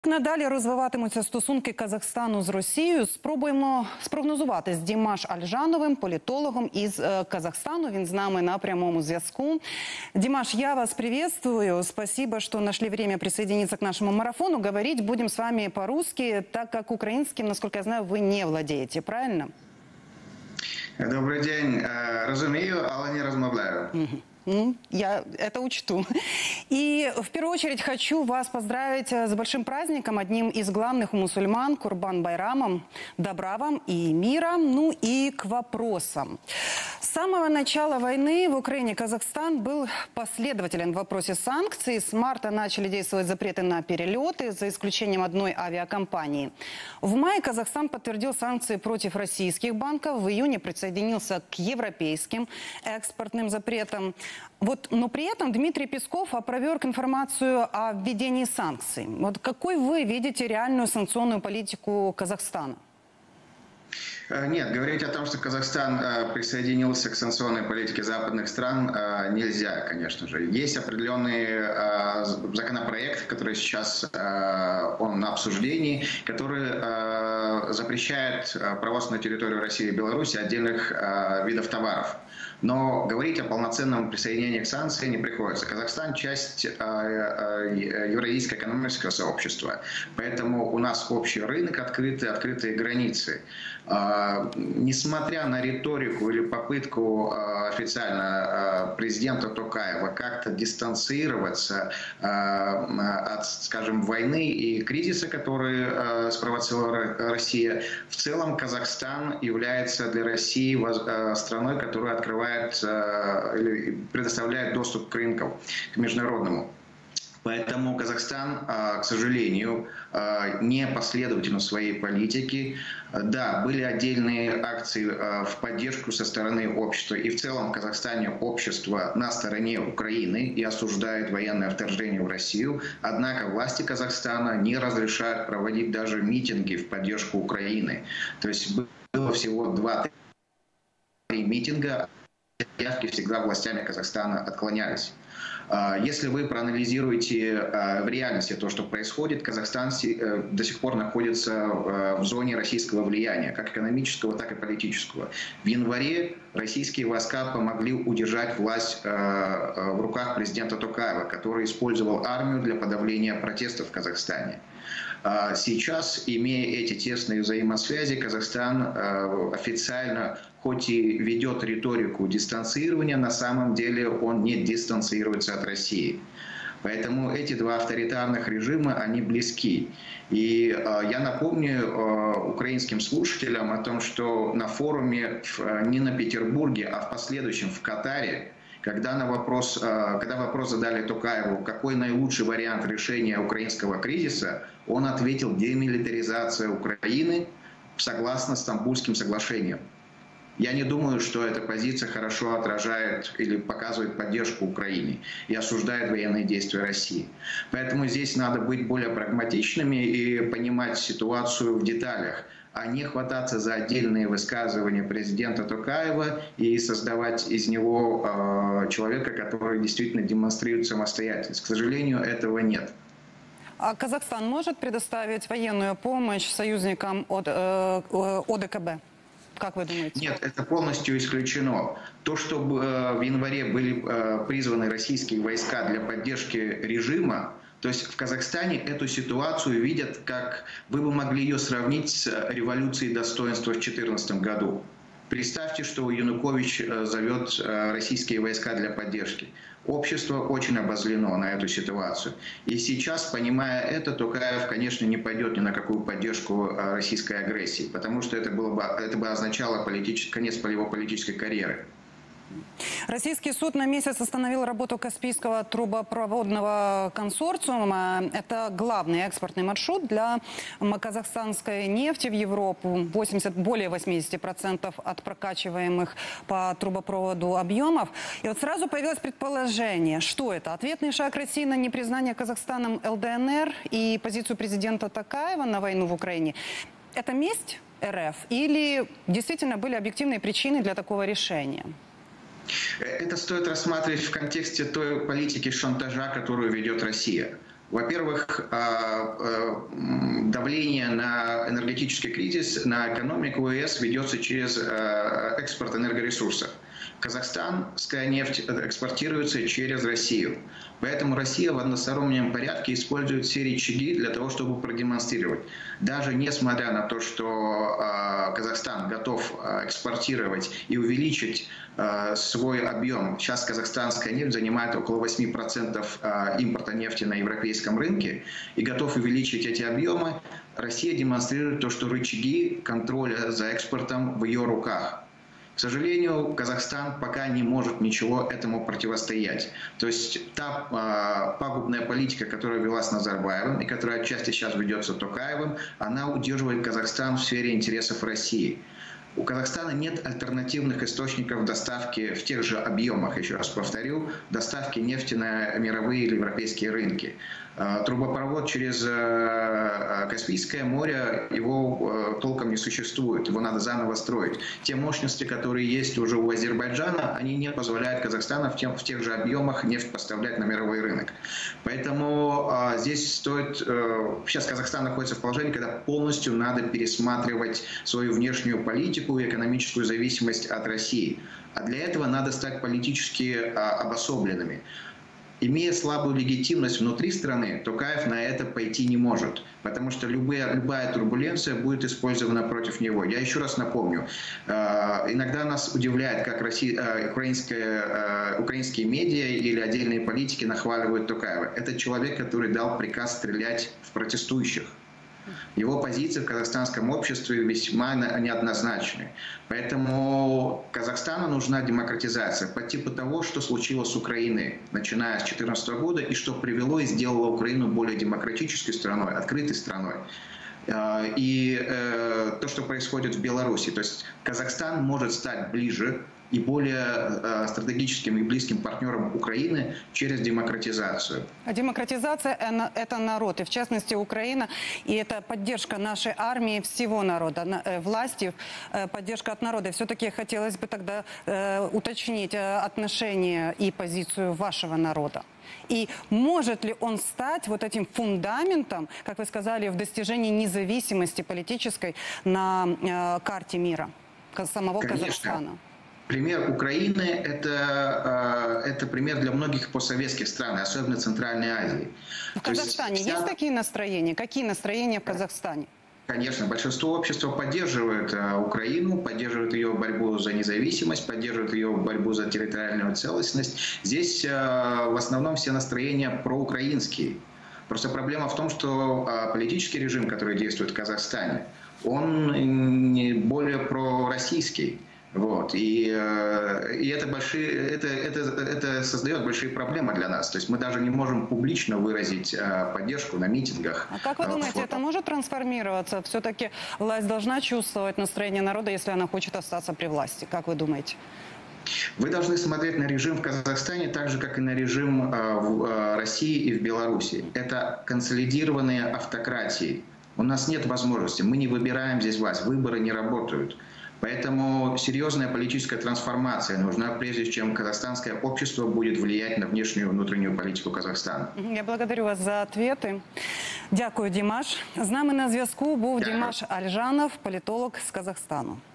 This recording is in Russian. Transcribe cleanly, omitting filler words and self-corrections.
Надалі розвиватимуться стосунки Казахстану з Росією. Спробуємо спрогнозувати з Димаш Альжановим, політологом із Казахстану. Він з нами на прямому зв'язку. Димаш, я вас приветствую. Спасибо, что нашли время присоединиться к нашему марафону. Говорить будем с вами по-русски, так как украинским, насколько я знаю, вы не владеете. Правильно? Добрый день. Разумею, але не размовляю. Я это учту. И в первую очередь хочу вас поздравить с большим праздником, одним из главных у мусульман, Курбан-Байрамом. Добра вам и мира. Ну и к вопросам. С самого начала войны в Украине Казахстан был последователен в вопросе санкций. С марта начали действовать запреты на перелеты, за исключением одной авиакомпании. В мае Казахстан подтвердил санкции против российских банков. В июне присоединился к европейским экспортным запретам. Но при этом Дмитрий Песков опроверг информацию о введении санкций. Какой вы видите реальную санкционную политику Казахстана? Нет, говорить о том, что Казахстан присоединился к санкционной политике западных стран, нельзя, конечно же. Есть определенный законопроект, который сейчас он на обсуждении, который запрещает провоз на территорию России и Беларуси отдельных видов товаров. Но говорить о полноценном присоединении к санкциям не приходится. Казахстан – часть Евразийского экономического сообщества, поэтому у нас общий рынок, открытые границы. Несмотря на риторику или попытку официально президента Токаева как-то дистанцироваться от, скажем, войны и кризиса, который спровоцировала Россия, в целом Казахстан является для России страной, которая открывает или предоставляет доступ к рынкам, к международному. Поэтому Казахстан, к сожалению, не последователен в своей политике. Да, были отдельные акции в поддержку со стороны общества. И в целом в Казахстане общество на стороне Украины и осуждает военное вторжение в Россию. Однако власти Казахстана не разрешают проводить даже митинги в поддержку Украины. То есть было всего 2-3 митинга. Заявки всегда властями Казахстана отклонялись. Если вы проанализируете в реальности то, что происходит, Казахстан до сих пор находится в зоне российского влияния, как экономического, так и политического. В январе российские войска помогли удержать власть в руках президента Токаева, который использовал армию для подавления протестов в Казахстане. Сейчас, имея эти тесные взаимосвязи, Казахстан официально, хоть и ведет риторику дистанцирования, на самом деле он не дистанцируется от России. Поэтому эти два авторитарных режима, они близки. И я напомню украинским слушателям о том, что на форуме не на Петербурге, а в последующем в Катаре, когда вопрос задали Токаеву, какой наилучший вариант решения украинского кризиса, он ответил: демилитаризация Украины согласно Стамбульским соглашениям. Я не думаю, что эта позиция хорошо отражает или показывает поддержку Украине и осуждает военные действия России. Поэтому здесь надо быть более прагматичными и понимать ситуацию в деталях, а не хвататься за отдельные высказывания президента Токаева и создавать из него человека, который действительно демонстрирует самостоятельность. К сожалению, этого нет. А Казахстан может предоставить военную помощь союзникам от ОДКБ? Как вы думаете? Нет, это полностью исключено. То, что в январе были призваны российские войска для поддержки режима, то есть в Казахстане эту ситуацию видят, как вы бы могли ее сравнить с революцией достоинства в 2014 году. Представьте, что Янукович зовет российские войска для поддержки. Общество очень обозлено на эту ситуацию. И сейчас, понимая это, Токаев, конечно, не пойдет ни на какую поддержку российской агрессии, потому что это бы означало конец его политической карьеры. Российский суд на месяц остановил работу Каспийского трубопроводного консорциума. Это главный экспортный маршрут для казахстанской нефти в Европу. Более 80% от прокачиваемых по трубопроводу объемов. И вот сразу появилось предположение, что это? Ответный шаг России на непризнание Казахстаном ЛДНР и позицию президента Токаева на войну в Украине. Это месть РФ или действительно были объективные причины для такого решения? Это стоит рассматривать в контексте той политики шантажа, которую ведет Россия. Во-первых, давление на энергетический кризис, на экономику ЕС ведется через экспорт энергоресурсов. Казахстанская нефть экспортируется через Россию. Поэтому Россия в одностороннем порядке использует все рычаги для того, чтобы продемонстрировать. Даже несмотря на то, что Казахстан готов экспортировать и увеличить свой объем. Сейчас казахстанская нефть занимает около 8% импорта нефти на европейском рынке и готов увеличить эти объемы. Россия демонстрирует то, что рычаги контроля за экспортом в ее руках. К сожалению, Казахстан пока не может ничего этому противостоять. То есть та пагубная политика, которая велась Назарбаевым и которая отчасти сейчас ведется Токаевым, она удерживает Казахстан в сфере интересов России. У Казахстана нет альтернативных источников доставки в тех же объемах, еще раз повторю, доставки нефти на мировые или европейские рынки. Трубопровод через Каспийское море, его толком не существует, его надо заново строить. Те мощности, которые есть уже у Азербайджана, они не позволяют Казахстану в тех же объемах нефть поставлять на мировой рынок. Поэтому здесь стоит... Сейчас Казахстан находится в положении, когда полностью надо пересматривать свою внешнюю политику и экономическую зависимость от России. А для этого надо стать политически обособленными. Имея слабую легитимность внутри страны, Токаев на это пойти не может, потому что любая турбуленция будет использована против него. Я еще раз напомню, иногда нас удивляет, как украинские медиа или отдельные политики нахваливают Токаева. Это человек, который дал приказ стрелять в протестующих. Его позиции в казахстанском обществе весьма неоднозначны. Поэтому Казахстану нужна демократизация по типу того, что случилось с Украиной, начиная с 2014 года, и что привело и сделало Украину более демократической страной, открытой страной. И то, что происходит в Беларуси. То есть Казахстан может стать ближе и более стратегическим и близким партнером Украины через демократизацию. А демократизация – это народ, и в частности Украина, и это поддержка нашей армии, всего народа, власти, поддержка от народа. Все-таки хотелось бы тогда уточнить отношение и позицию вашего народа. И может ли он стать вот этим фундаментом, как вы сказали, в достижении независимости политической на карте мира самого Казахстана? Пример Украины – это пример для многих постсоветских стран, особенно Центральной Азии. В Казахстане есть такие настроения? Какие настроения в Казахстане? Конечно, большинство общества поддерживает Украину, поддерживает ее борьбу за независимость, поддерживает ее борьбу за территориальную целостность. Здесь в основном все настроения проукраинские. Просто проблема в том, что политический режим, который действует в Казахстане, он более пророссийский. Вот. И это создает большие проблемы для нас. То есть мы даже не можем публично выразить поддержку на митингах. А как вы думаете, это может трансформироваться? Все-таки власть должна чувствовать настроение народа, если она хочет остаться при власти. Как вы думаете? Вы должны смотреть на режим в Казахстане так же, как и на режим в России и в Беларуси. Это консолидированные автократии. У нас нет возможности. Мы не выбираем здесь власть. Выборы не работают. Поэтому серьезная политическая трансформация нужна, прежде чем казахстанское общество будет влиять на внешнюю и внутреннюю политику Казахстана. Я благодарю вас за ответы. Дякую, Димаш. З нами на зв'язку був Димаш Альжанов, політолог з Казахстану.